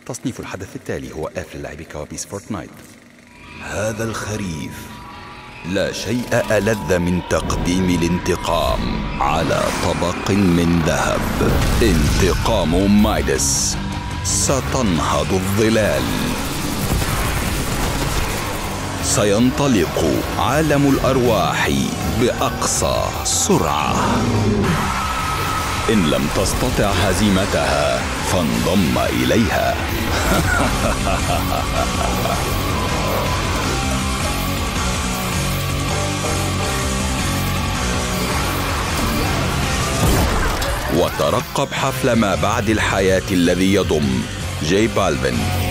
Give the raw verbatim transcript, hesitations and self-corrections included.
تصنيف الحدث التالي هو F للاعب كوابيس فورتنايت. هذا الخريف لا شيء ألذ من تقديم الانتقام على طبق من ذهب. انتقام مايدس. ستنهض الظلال. سينطلق عالم الأرواح بأقصى سرعة. إن لم تستطع هزيمتها فانضم إليها. وترقب حفل ما بعد الحياة الذي يضم جي بالفين.